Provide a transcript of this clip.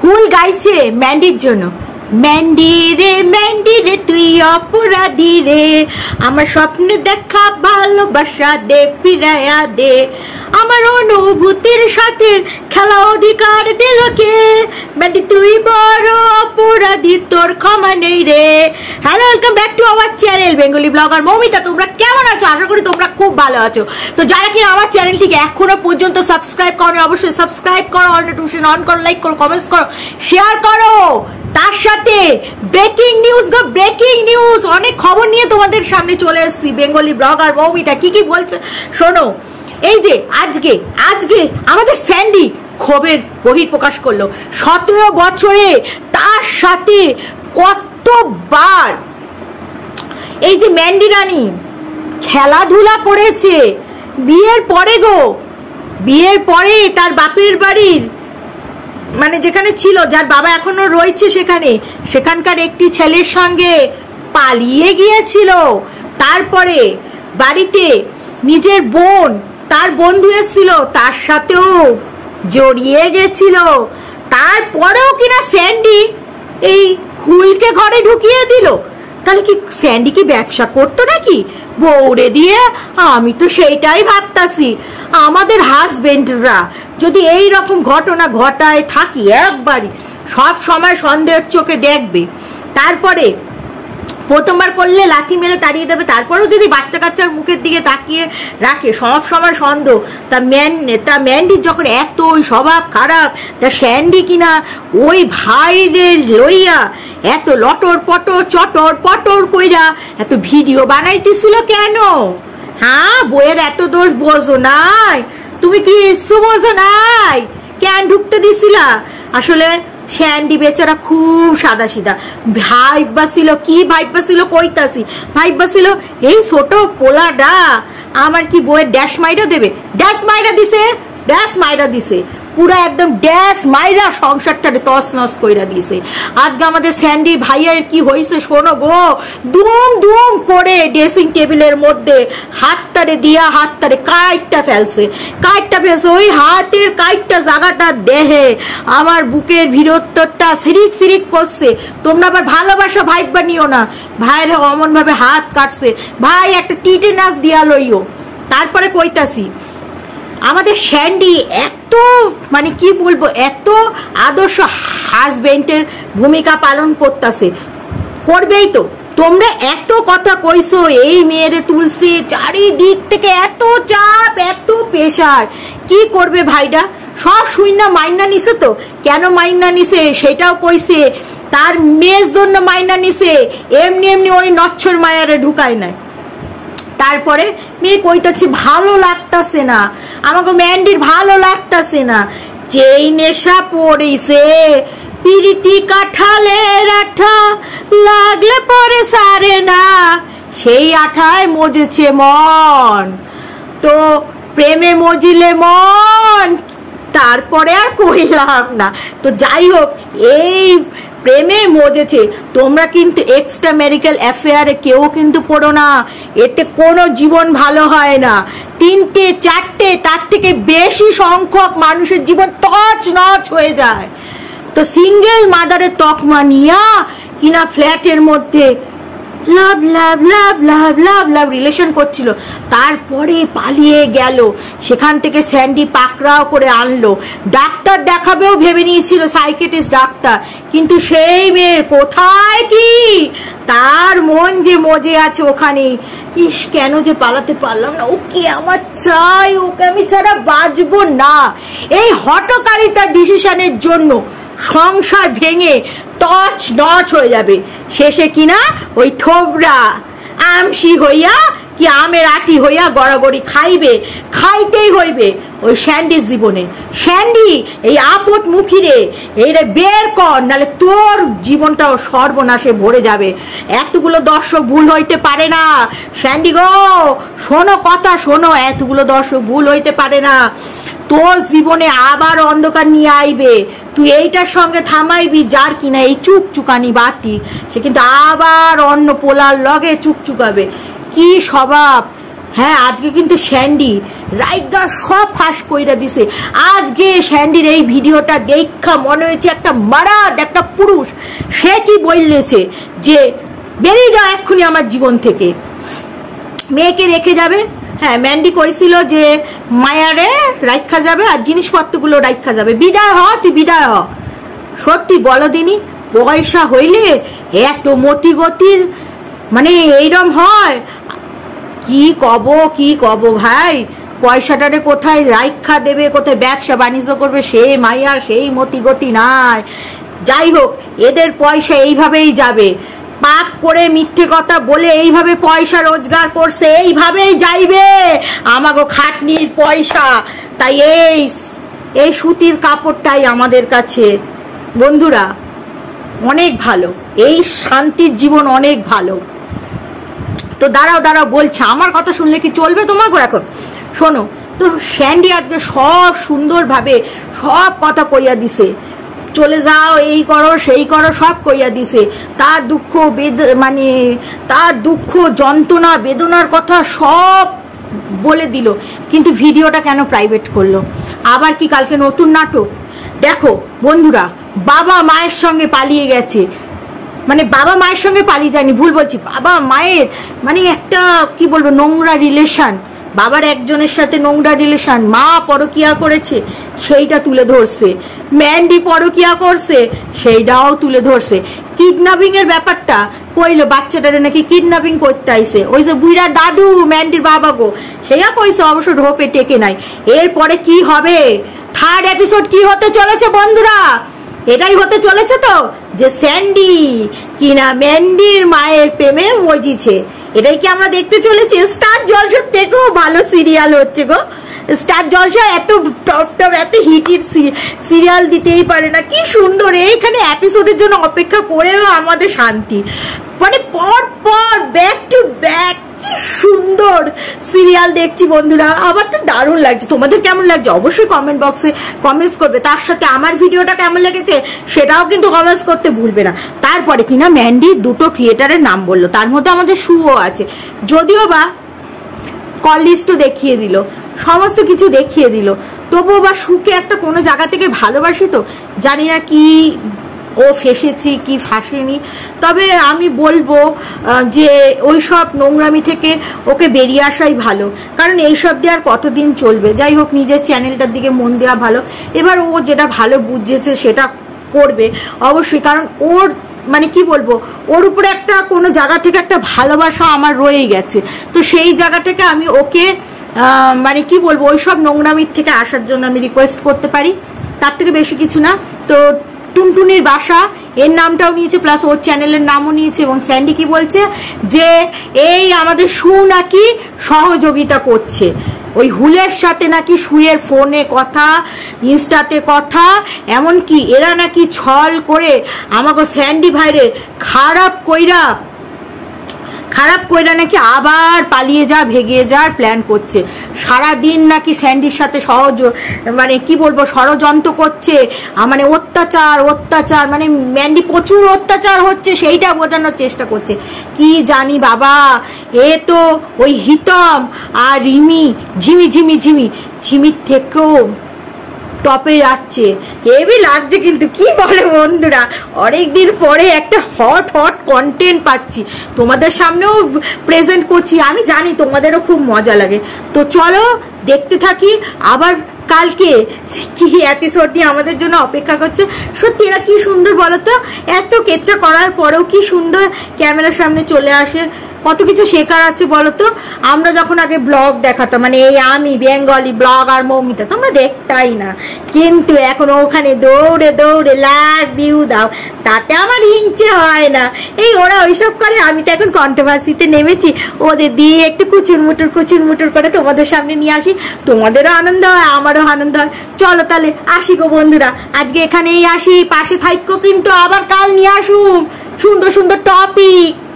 ফুল গাইছে ম্যান্ডির জন্য। ম্যান্ডি রে তুই অপরাধী রে, আমার স্বপ্নে দেখা ভালোবাসা দে ফিরাইয়া দে, আমার অনুভূতির সাথে খেলা অধিকার দিল কে, ম্যান্ডি তুই বড় অপরাধী তোর ক্ষমা নেই রে। Hello, welcome back to our channel Bengali blogger Moumita. তোমরা কেমন আছো? আশা করি তোমরা খুব ভালো আছো। তো যারা কি আমার চ্যানেলটিকে এখনো পর্যন্ত সাবস্ক্রাইব করো, অবশ্যই সাবস্ক্রাইব করো, অল নোটিফিকেশন অন করো, লাইক করো, কমেন্টস করো, শেয়ার করো। তার সাথে ব্রেকিং নিউজ ব্রেকিং নিউজ, অনেক খবর নিয়ে তোমাদের সামনে চলে এসেছি বেঙ্গলি ব্লগার মৌমিতা। কি কি বলছে শোনো। এই যে আজকে আমাদের স্যান্ডি ক্ষোভের বহিঃপ্রকাশ করলো। 17 বছরে তার সাথে কতবার এই যে ম্যান্ডি রানী খেলাধুলা করেছে বিয়ের পরে বিয়ের পরে তার বাপের বাড়ির মানে যেখানে ছিল, যার বাবা এখনো রয়েছে সেখানকার একটি ছেলের সঙ্গে পালিয়ে গিয়েছিল। তারপরে বাড়িতে নিজের বোন, তার বন্ধু এসেছিল, তার সাথেও জড়িয়ে গেছিল। তারপরেও কিনা স্যান্ডি এই হুলকে ঘরে ঢুকিয়ে দিল। তাহলে কি স্যান্ডি কি ব্যবসা করতো নাকি বউরে দিয়ে? আমি তো সেইটাই ভাবতাছি। আমাদের হাজবেন্ডরা যদি এই রকম ঘটনা ঘটায় থাকি একবারই, সব সময় সন্দেহের চোখে দেখবে। তারপরে প্রথমবার করলে লাথি মেরে তাড়িয়ে দেবে, তারপরেও যদি বাচ্চা কাচ্চার মুখের দিকে তাকিয়ে রাখে সব সময় সন্দেহ। তা ম্যান্ডির যখন এতই স্বভাব খারাপ, তা স্যান্ডি কিনা ওই ভাইদের লইয়া এত লটর পটর চটর পটর কইরা এত ভিডিও বানাইতেছিল কেন? হ্যাঁ, বইয়ের এত দোষ বোঝো নাই? তুমি কি ইচ্ছু বোঝো নাই? কেন ঢুকতে দিছিলা? আসলে স্যান্ডি বেচারা খুব সাদা সিধা ভাইবা ছিল। কি ভাইবা ছিল কইতাছি, ভাইবা ছিল এই ছোট পোলাডা আমার কি বইয়ের ড্যাশ মাইরা দেবে। ড্যাশ মাইরা দিছে পুরা একদম ড্যাশ মাইরা সংসারটারে তস নস কইরা দিছে। আজকে আমাদের স্যান্ডি ভাইয়ের কি হয়েছে শোনো গো। দুম দুম করে ড্রেসিং টেবিলের মধ্যে হাতটারে কাইটটা ফেলছে। ওই হাতের কাইটটা জায়গাটা দেহে আমার বুকের ভিতরটা সিরিক সিরিক করছে। তোমরা আবার ভালোবাসা ভাইবা নিও না। ভাইয়ের অমন ভাবে হাত কাটছে, ভাই একটা টিটেনাস দিয়া লইও। তারপরে কইতাছি আমাদের স্যান্ডি এত মানে কি বলবো, এত আদর্শ হাজবেন্ডের ভূমিকা পালন করবেই তো। তোমরা এত কথা কইছো এই মেয়েরে তুলছে, চারিদিক থেকে এত চাপ এত প্রেশার, কি করবে ভাইটা? সব শুইনা মাইনা নিছে। তো কেন মাইনা নিছে সেটাও কইছে। তার মেয়ের জন্য মাইনা নিছে, এমনি ওই নচ্ছর মায়ারে ঢুকায় নাই। তারপরে মেয়ে কইতাছে ভালো লাগতাছে না, আমাকে ম্যান্ডির ভালো লাগতাছে না। যেই নেশা পড়িছে পিরিতি কাঠালের আঠা লাগলে পরে সারে না, সেই আঠায় মজেছে মন। তো প্রেমে মজিলে মন, তারপরে আর কইলাম না। তো যাই হোক, এই প্রেমে মজেছে। তোমরা কিন্তু এক্সট্রা ম্যারিটাল অ্যাফেয়ারে কেউ কিন্তু পড়ো না, এতে কোনো জীবন ভালো হয় না। 3টে 4টে তার থেকে বেশি সংখ্যক মানুষের জীবন তছ নছ হয়ে যায়। তো সিঙ্গেল মাদারের তকমা নিয়া কিনা ফ্ল্যাটের মধ্যে লাভ লাভ লাভ লাভ লাভ লাভ রিলেশন করছিল, তারপরে পালিয়ে গেল। সেখান থেকে স্যান্ডি পাকড়াও করে আনলো। ডাক্তার দেখাবেও ভেবে নিয়েছিল, সাইকিয়াট্রিস্ট ডাক্তার, কিন্তু সেই মেয়ের কোথায় কি, তার মন যে মজে আছে ওখানে। ইস, কেন যে পালাতে পারলাম না। ওকে আমার চাই, ওকে আমি ছাড়া বাঁচবো না। এই হঠকারিতার ডিসিশনের জন্য সংসার ভেঙে তছ নছ হয়ে যাবে। শেষে কিনা ওই থোবরা আমসি হইয়া কি আমের আটি হইয়া গড়াগড়ি খাইতেই হইবে ওই স্যান্ডির জীবনে। স্যান্ডি, এই আপদ মুখী রে, এইরে বের কর, নালে তোর জীবনটাও সর্বনাশে ভরে যাবে। এতগুলো দর্শক ভুল হইতে পারে না। স্যান্ডি গো, শোনো কথা শোনো, এতগুলো দর্শক ভুল হইতে পারে না। তোর জীবনে আবার অন্ধকার নিয়ে আইবে। তুই এইটার সঙ্গে থামাইবি যার কিনা এই চুকচুকানি বাতি, সে কিন্তু আবার অন্য পোলার লগে চুকচুকাবে। কি স্বভাব! হ্যাঁ আজকে কিন্তু স্যান্ডি রাইগা সব ফাঁস কইরা দিছে। আজকে স্যান্ডির এই ভিডিওটা দেখা মনে হয়েছে একটা মারাদ, একটা পুরুষ। সে কি বললেছে যে বেরিয়ে যাও এক্ষুনি আমার জীবন থেকে, মেয়েকে রেখে যাবে। হ্যাঁ ম্যান্ডি কইছিল যে মায়ারে রাইখা যাবে আর জিনিসপত্রগুলো রাইখা যাবে, বিদায় হ তুই বিদায় হ। সত্যি বলো দিনি, পয়সা হইলে এত মতি গতির মানে এইরকম হয়? কি কব ভাই, পয়সাটারে কোথায় রাইখা দেবে, কোথায় ব্যবসা বাণিজ্য করবে, সে মাইয়া সেই মতি গতি নাই। যাই হোক, এদের পয়সা এইভাবেই যাবে, পাপ করে মিথ্যে কথা বলে এইভাবে পয়সা রোজগার করছে, এইভাবেই যাইবে আমাগো খাটনির পয়সা। তাই এই সুতির কাপড়টাই আমাদের কাছে বন্ধুরা অনেক ভালো, এই শান্তির জীবন অনেক ভালো। তো দাঁড়াও বলছে, আমার কথা শুনলে কি চলবে তোমাকে? এখন শোনো তো, স্যান্ডি আজকে সব সুন্দরভাবে সব কথা কইয়া দিছে, চলে যাও, এই করো সেই করো, সব কইয়া দিছে। তার দুঃখ মানে তার দুঃখ যন্ত্রণা বেদনার কথা সব বলে দিল, কিন্তু ভিডিওটা কেন প্রাইভেট করলো? আবার কি কালকে নতুন নাটক? দেখো বন্ধুরা, বাবা মায়ের সঙ্গে পালিয়ে গেছে, মানে বাবা মায়ের সঙ্গে পালিয়ে যায়নি, ভুল বলছি, বাবা মায়ের মানে একটা কি বলবো নোংরা রিলেশন, বাবার একজনের সাথে নোংরা রিলেশন, মা পরকিয়া করেছে সেইটা তুলে ধরছে, ম্যান্ডি পরকিয়া করছে সেইটাও তুলে ধরছে, কিডন্যাপিং এর ব্যাপারটা কইলো, বাচ্চাটারে নাকি কিডন্যাপিং করতে আইছে, ওই যে বুড়া দাদু ম্যান্ডির বাবা গো, সেয়া কইছে, অবশ্য ঢোপে টেকে নাই। এরপরে কি হবে? থার্ড এপিসোড কি হতে চলেছে বন্ধুরা? এটাই হতে চলেছে তো যে স্যান্ডি কিনা ম্যান্ডির মায়ের প্রেমে মজিছে, এটাই কি আমরা দেখতে চলেছি? স্টার জলসার থেকেও ভালো সিরিয়াল হচ্ছে গো, স্টার জলসা এত টপ এত হিটের সিরিয়াল দিতেই পারে না। কি সুন্দর, এইখানে এপিসোডের জন্য অপেক্ষা করেও আমাদের শান্তি, মানে পর পর ব্যাক টু ব্যাক কি সুন্দর সিরিয়াল দেখছি বন্ধুরা, আমার তো দারুণ লাগছে। তোমাদের কেমন লাগছে অবশ্যই কমেন্ট বক্সে কমেন্টস করবে, তার সাথে আমার ভিডিওটা কেমন লেগেছে সেটাও কিন্তু কমেন্টস করতে ভুলবে না। তারপরে কিনা ম্যান্ডি দুটো ক্রিয়েটারের নাম বললো, তার মধ্যে আমাদের শুও আছে, যদিও বা কল লিস্টও দেখিয়ে দিল, সমস্ত কিছু দেখিয়ে দিল, তবুও বা সুকে একটা কোনো জায়গা থেকে ভালোবাসি তো, জানি না কি ও ফেসেছি কি ফাঁসেনি। তবে আমি বলবো যে ওই সব নোংরামি থেকে ওকে বেরিয়ে আসাই ভালো, কারণ এইসব দিয়ে আর কতদিন চলবে। যাই হোক, নিজের চ্যানেলটার দিকে মন দেওয়া ভালো। এবার ও যেটা ভালো বুঝেছে সেটা করবে অবশ্যই, কারণ ওর মানে কি বলবো, ওর উপরে একটা কোনো জায়গা থেকে একটা ভালোবাসা আমার রয়েই গেছে, তো সেই জায়গা থেকে আমি ওকে মানে কি বলবো ওইসব নোংরামির থেকে আসার জন্য আমি রিকোয়েস্ট করতে পারি, তার থেকে বেশি কিছু না। তো টুনটুনির বাসা এর নামটাও নিয়েছে, প্লাস ওর চ্যানেলের নামও নিয়েছে, এবং স্যান্ডি কি বলছে যে এই আমাদের সু নাকি সহযোগিতা করছে, ওই হুলের সাথে নাকি সুয়ের ফোনে কথা, ইনস্টাতে কথা, এমনকি এরা নাকি ছল করে আমাকে স্যান্ডি ভাইরে খারাপ কইরা নাকি আবার পালিয়ে যা ভেগে যাওয়ার প্ল্যান করছে। সারাদিন নাকি স্যান্ডির সাথে মানে কি বলবো ষড়যন্ত্র করছে, মানে অত্যাচার, মানে ম্যান্ডি প্রচুর অত্যাচার হচ্ছে সেইটা বোঝানোর চেষ্টা করছে। কি জানি বাবা, এ তো ওই হিতম আর রিমি ঝিমির থেকেও টপে যাচ্ছে, হেভি লাগছে। কিন্তু কি বলে বন্ধুরা, অনেকদিন পরে একটা হট কন্টেন্ট পাচ্ছি, তোমাদের সামনেও প্রেজেন্ট করছি, আমি জানি তোমাদেরও খুব মজা লাগে। তো চলো দেখতে থাকি, আবার কালকে কি এপিসোড নিয়ে আমাদের জন্য অপেক্ষা করছে। সত্যি এরা কি সুন্দর বলতো, এত কেচ্চা করার পরেও কি সুন্দর ক্যামেরার সামনে চলে আসে, কত কিছু শেখার আছে বলতো। আমরা যখন আগে ব্লগ দেখাতাম, মানে এই আমি বেঙ্গলি ব্লগ আর মৌমিতা, তোমরা দেখতাই না, কিন্তু এখন ওখানে দৌড়ে লাখ ভিউ দাও, তাতে আমার ইঞ্চে হয় না। এই ওরা ওইসব করে, আমি তো এখন কন্ট্রোভার্সিতে নেমেছি, ওদের দিয়ে একটু কুচুর মুটুর করে তোমাদের সামনে নিয়ে আসি, তোমাদেরও আনন্দ হয় আমারও আনন্দ হয়। চলো তাহলে আসি গো বন্ধুরা, আজকে এখানেই আসি, পাশে থাইকো কিন্তু আবার কাল নিয়ে আসুন সুন্দর টপিক।